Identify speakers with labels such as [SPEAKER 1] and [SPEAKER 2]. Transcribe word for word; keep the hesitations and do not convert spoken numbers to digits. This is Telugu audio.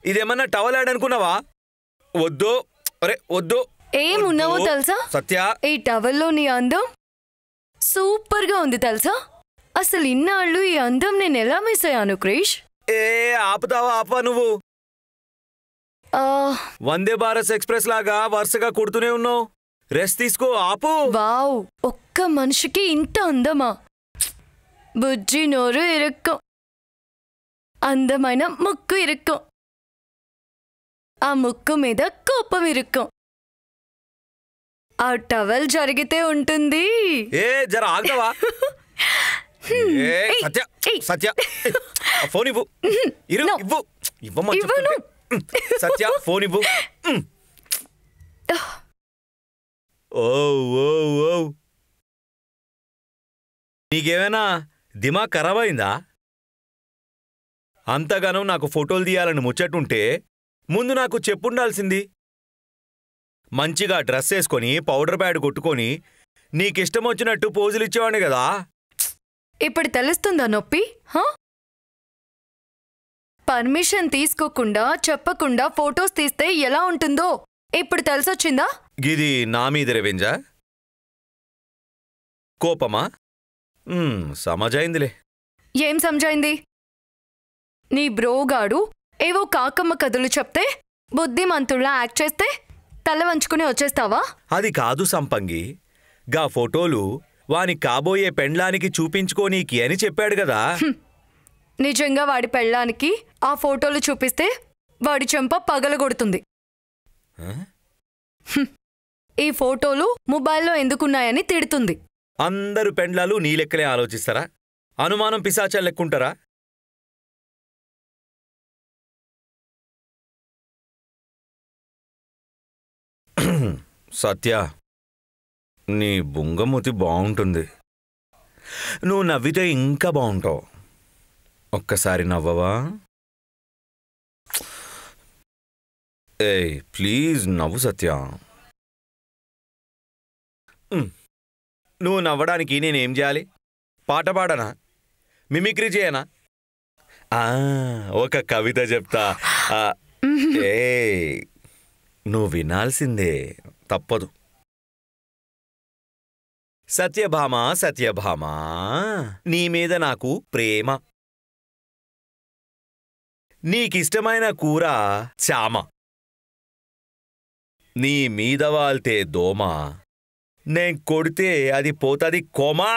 [SPEAKER 1] ఇదేమన్నా టవల్ యాడ్ అనుకున్నావా? వద్దు, అరే వద్దు.
[SPEAKER 2] ఏమున్నావో తెలుసా?
[SPEAKER 1] సత్య,
[SPEAKER 2] ఈ టవల్లో నీ అందం సూపర్ గా ఉంది తెలుసా? అసలు ఇన్నాళ్ళు ఈ అందం నేను ఎలా మిస్ అయ్యాను క్రిష్?
[SPEAKER 1] ఏ ఆపుతావా ఆపా నువ్వు? వందే భారత్ ఎక్స్ప్రెస్ లాగా వరుసగా కుడుతూనే ఉన్నావు. రెస్ట్ తీసుకో, ఆపు.
[SPEAKER 2] వావ్, ఒక్క మనిషికి ఇంత అందమా? బుజ్జి నోరు ఇరుక్కం, అందమైన ముక్కు ఇరుక్కం, ఆ ముక్కు మీద కోపం ఇరుక్కం. ఆ టవల్ జరిగితే ఉంటుంది.
[SPEAKER 1] ఏ జర ఆగుతావా? సత్య సత్య ఫోన్ ఇవ్వు. ఇవ్వు ఇవ్వమని సత్య ఫోన్ ఇవ్వు. ఓ ఓ ఓ నీకేమైనా దిమాగ్ ఖరాబ్ అయిందా? అంతగానో నాకు ఫోటోలు తీయాలని ముచ్చటుంటే ముందు నాకు చెప్పుండాల్సింది. మంచిగా డ్రెస్ వేసుకొని పౌడర్ ప్యాడ్ కొట్టుకొని నీకిష్టం వచ్చినట్టు పోజులు ఇచ్చేవాడిని కదా.
[SPEAKER 2] ఇప్పుడు తెలుస్తుందా నొప్పి? పర్మిషన్ తీసుకోకుండా చెప్పకుండా ఫోటోస్ తీస్తే ఎలా ఉంటుందో ఇప్పుడు తెలిసొచ్చిందా?
[SPEAKER 1] గిది నా మీద రెవెంజా? కోపమా? సమజైందిలే.
[SPEAKER 2] ఏం సమజైంది? నీ బ్రోగాడు ఏవో కాకమ్మ కథలు చెప్తే బుద్ధిమంతుల్లా యాక్ట్ చేస్తే తల వంచుకుని వచ్చేస్తావా?
[SPEAKER 1] అది కాదు సంపంగి, గా ఫోటోలు వాని కాబోయే పెండ్లానికి చూపించుకోనీకి అని చెప్పాడు కదా.
[SPEAKER 2] నిజంగా వాడి పెళ్ళానికి ఆ ఫోటోలు చూపిస్తే వాడి చెంప పగలగొడుతుంది. ఈ ఫోటోలు మొబైల్లో ఎందుకున్నాయని తిడుతుంది.
[SPEAKER 1] అందరు పెండ్లాలు నీ లెక్కలే ఆలోచిస్తారా? అనుమానం పిశాచా లెక్కుంటారా? సత్య, నీ బుంగమూతి బావుంటుంది. నువ్వు నవ్వితే ఇంకా బావుంటావు. ఒక్కసారి నవ్వవా? ఏయ్ ప్లీజ్ నవ్వు సత్య. నువ్వు నవ్వడానికి నేనేం చేయాలి? పాట పాడనా? మిమిక్రీ చేయనా? ఒక కవిత చెప్తా. ఏ నువ్వు వినాల్సిందే, తప్పదు. సత్యభామ సత్యభామ, నీ మీద నాకు ప్రేమ. నీకిష్టమైన కూర చామ, నీ మీద వాల్తే దోమ, నేను కొడితే అది పోతది కోమా.